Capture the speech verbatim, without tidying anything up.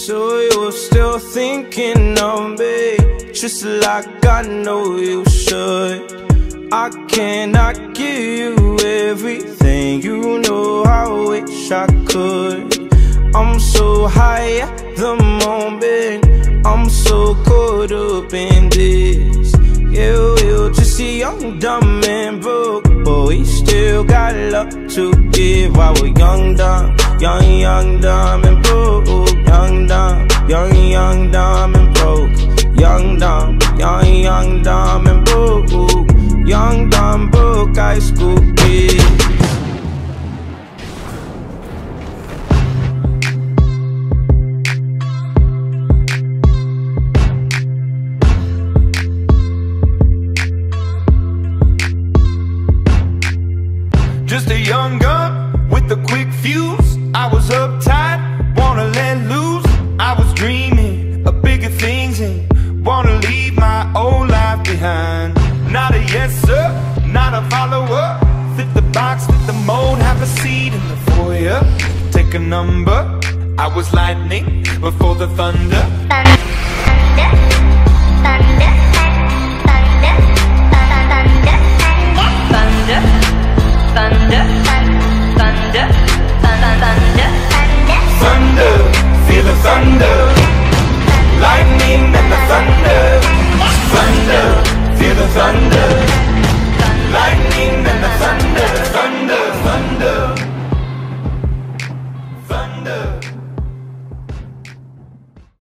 so you're still thinking of me, just like I know you should. I cannot give you everything, you know I wish I could. I'm so high at the moment, I'm so caught up in this. Yeah, we're just young, dumb and broke, but we still got love to give. While we're young, dumb, young, young, dumb and broke. Young, dumb, young, young, dumb and broke. Young, dumb, young, young, dumb and broke. Young, dumb, broke high school kid. Just a young gun with a quick fuse. I was uptight, wanna let loose. I was dreaming of bigger things and wanna leave my old life behind. Not a yes sir, not a follower. Fit the box, fit the mold, have a seat in the foyer. Take a number, I was lightning before the thunder.